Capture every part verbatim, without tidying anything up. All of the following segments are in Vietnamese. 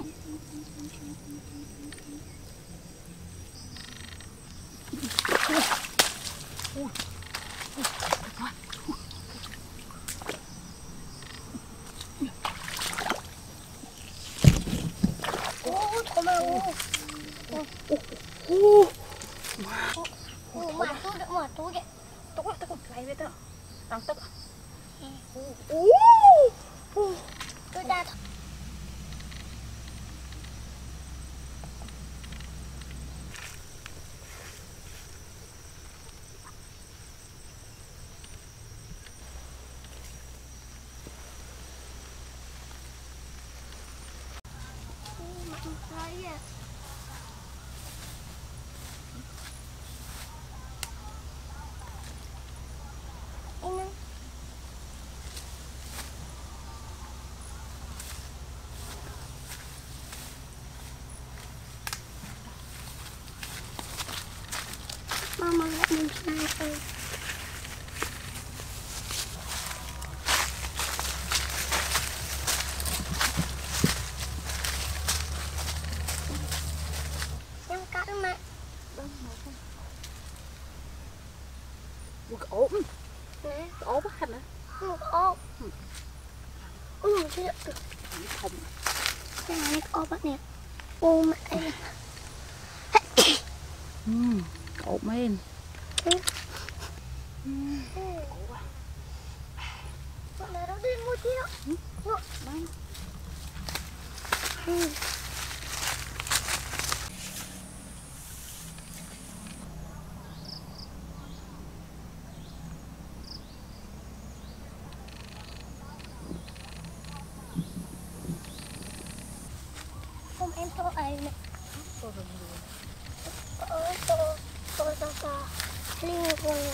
Mama let me try it. Em cắt mà. Ủa cái ốm. Nè. Cái ốm hết hả? Không có ốm. Ừ, chứ được. Không. Cái này có ốm nè. Ôm em. Ừ, ốm em. Ừ. Con này nó đi mua chi đó. Ngộ. Đấy. Ừ. Không em tô ấy nè. Tô rồi rồi. Ờ, tô, tô tô tô. Linh rồi.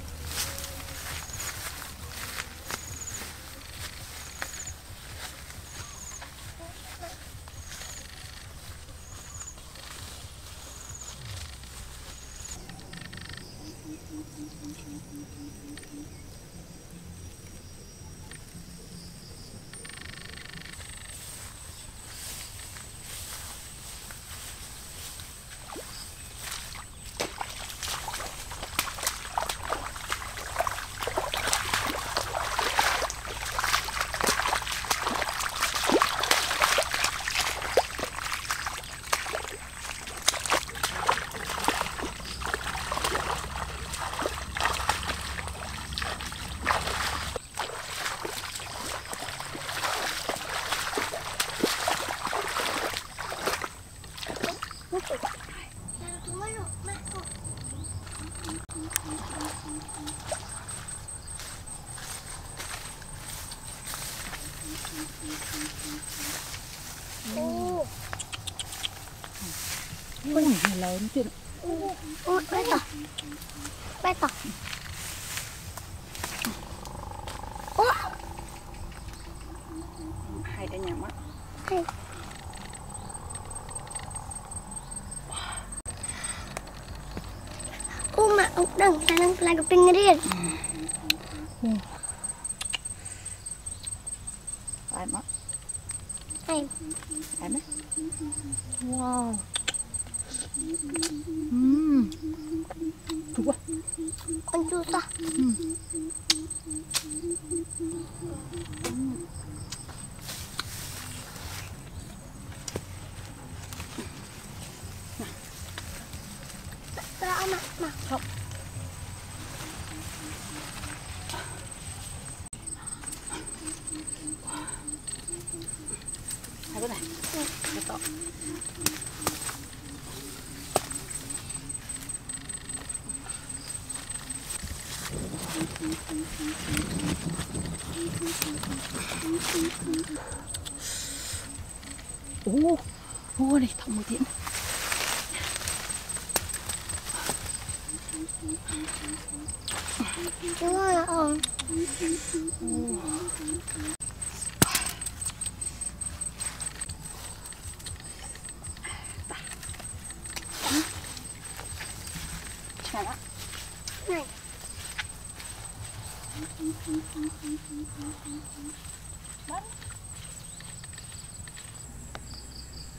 Ô. Ui, nhà lớn chuyện. Ôi, bé tỏ. Bé tỏ. Ô. Hai cái nhà mắt. Hay. Ô mà ông đừng sang đang lại cái pin riêng. Ừ. Ai mắt. Hay. Ai mắt. Wow. Ừm. Chua quá. Con chua sao? Ừm. Ra mà mà Không. Hai cái này. Ừ. Cái to. Ô, ô này thông một tiếng. Đúng rồi ông. Chào ạ. Này. Bắn.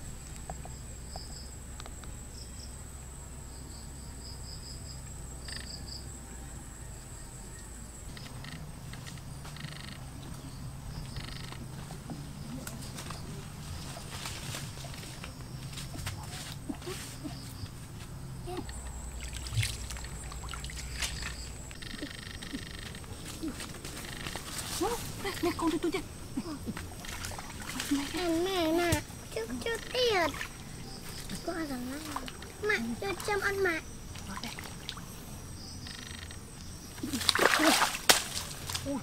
đây, mẹ con cho tôi chứ. Mẹ nè, chưa chưa tiệt. Có rằng là mẹ cho chăm ăn mẹ. Ui.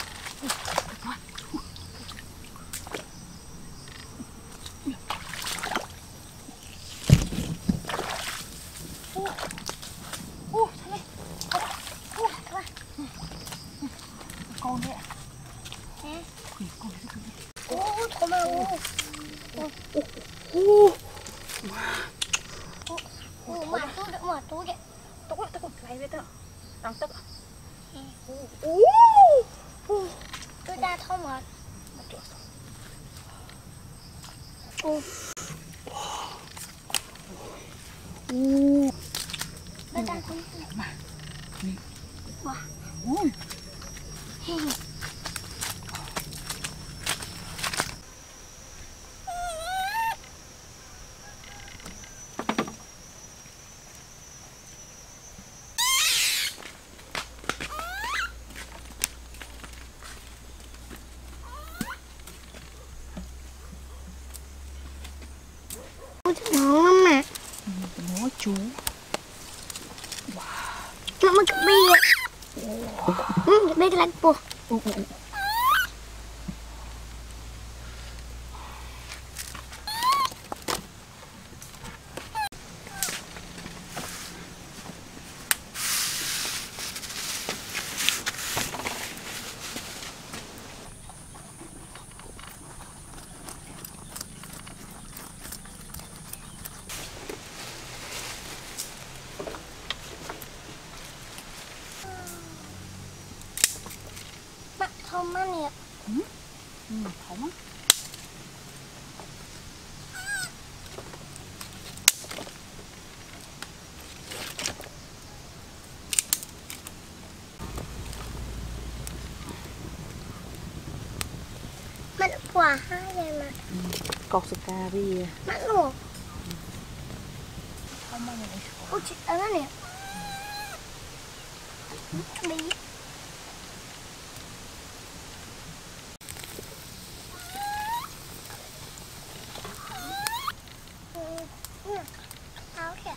Con đấy ạ. Quỷ con đấy. Ô, có mà ô. Ô. Ô, mà tôi đỡ mở tôi vậy. Tôi tôi còn lấy với tao. Đang tức. Ô. Tôi ra không mở. Ô. Ô. Tôi ra không mở. Wow. Ôi. Ngon lắm mẹ. Nó chú. Nó mới cặp bia. Ừ, cặp bia cái lạnh bùa. Ừ, ừ, ừ. Bạn thơm á nè. Ừ. Ừ, thơm á. Bạn quả hai này mà. Cọc sơ cà ri. Bạn luôn. Không bao giờ. Ôi chị ớn á nè. Đi. Áo kìa.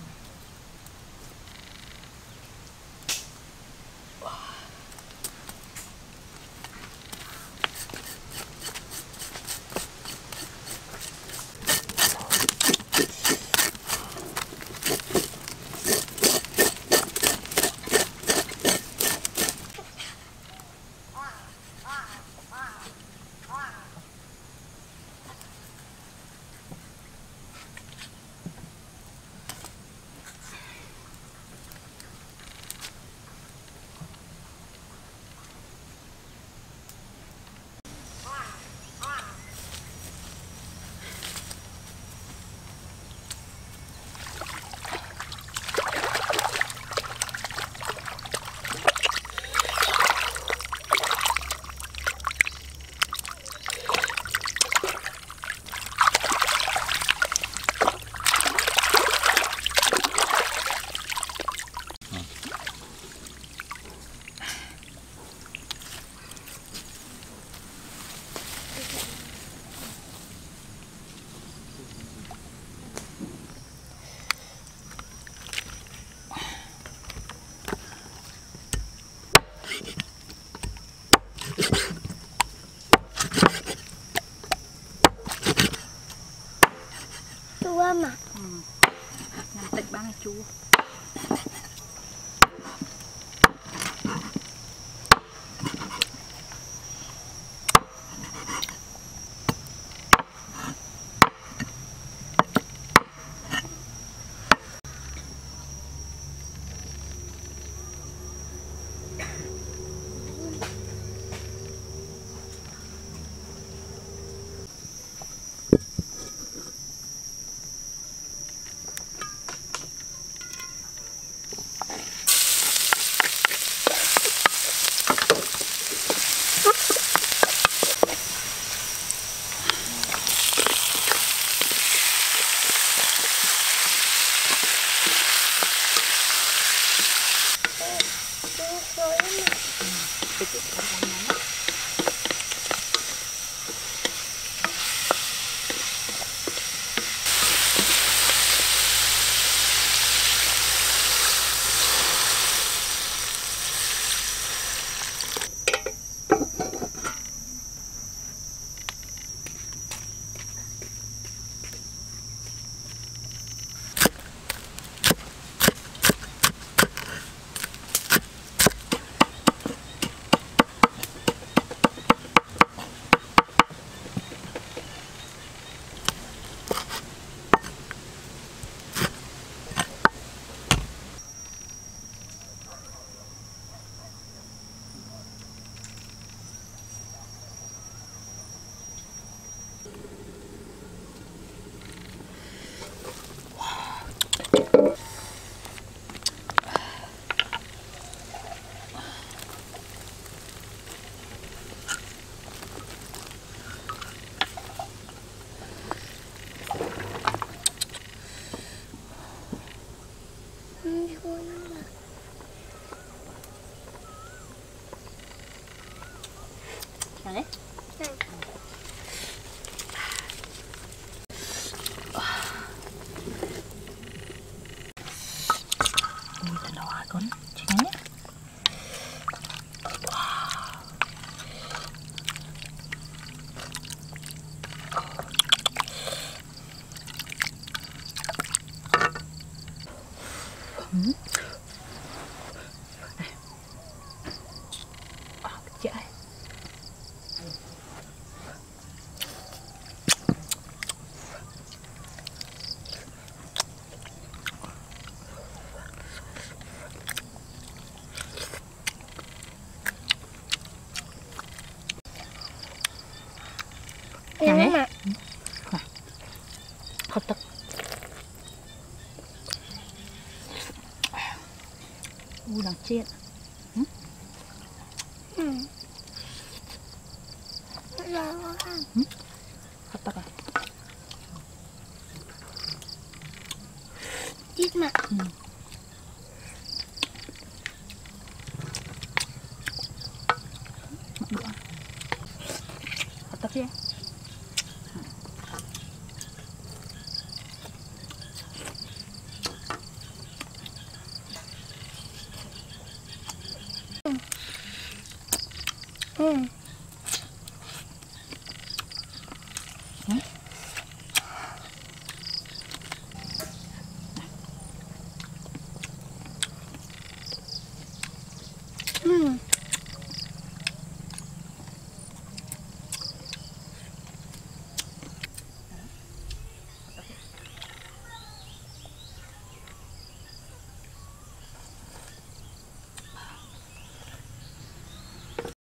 Chua mà. Ừ. Nhằm tịch bán này chua. Tịch. Đấy. Ừ. Ui, thật đỏ con. Chị nhé. Ừ. Chạy. Ngon lắm ạ. Thật thật. U đang chiên. Ừ. Ừ. Rồi ngon hơn. Ừ. Thật thật à. Chít mà. Ừ. Mặc đũa. Thật thật chứ. Ừ. Ừ.